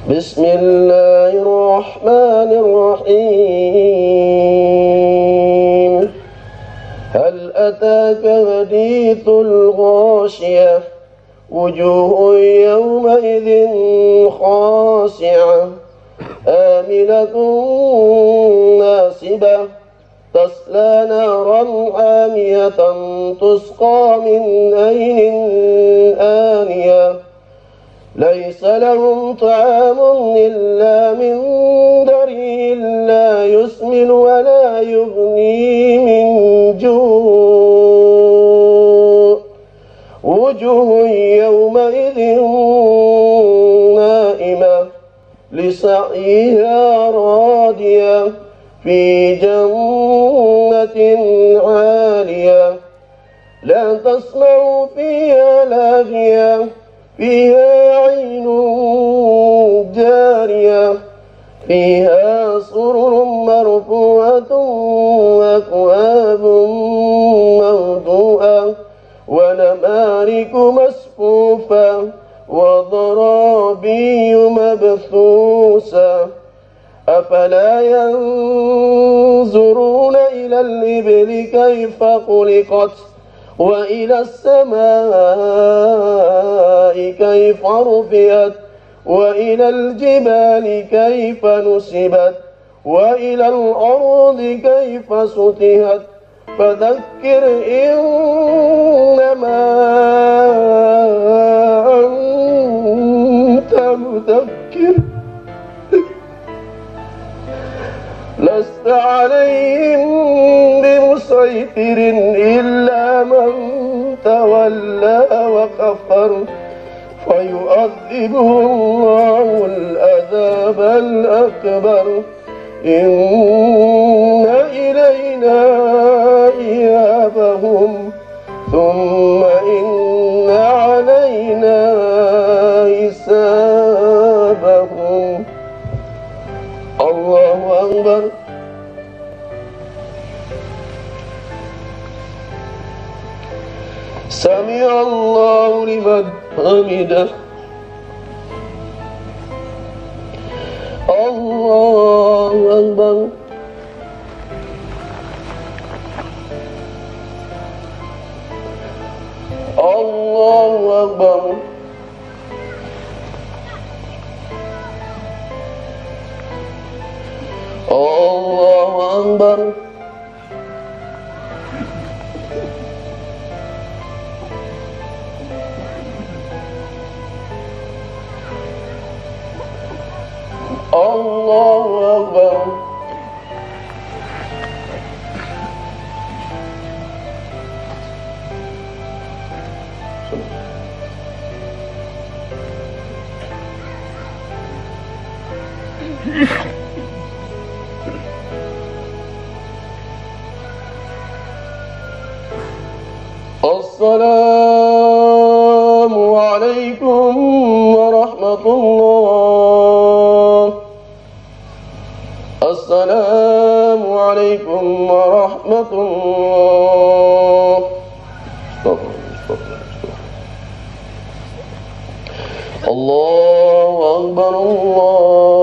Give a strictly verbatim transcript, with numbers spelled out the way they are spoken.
بسم الله الرحمن الرحيم. هل أتاك حديث الغاشية وجوه يومئذ خاشعة آمنة ناصبة تصلى نارا حامية تسقى من عين آنية ليس لهم طعام إلا من ضريع لا يسمن ولا يغني من جوع وجوه يومئذ نائمة لسعيها راضية في جنة عالية لا تسمع فيها لاغية فيها عين جارية فيها سرر مرفوعة وأكواب موضوعة ونمارق مصفوفة وضرابي مبثوثة أفلا ينظرون إلى الإبل كيف خلقت وإلى السماء كيف رفعت وإلى الجبال كيف نصبت وإلى الأرض كيف سطحت فذكر إنما أنت مذكر لست عليهم بمسيطر إلا من تولى وكفر فيؤذبه الله العذاب الأكبر إن إلينا إيابهم ثم إن علينا حسابهم. الله أكبر. سمع الله لمن حمده. الله أكبر. الله أكبر. الله أكبر. الله أكبر. السلام عليكم ورحمة الله. السلام عليكم ورحمة الله. الله أكبر. الله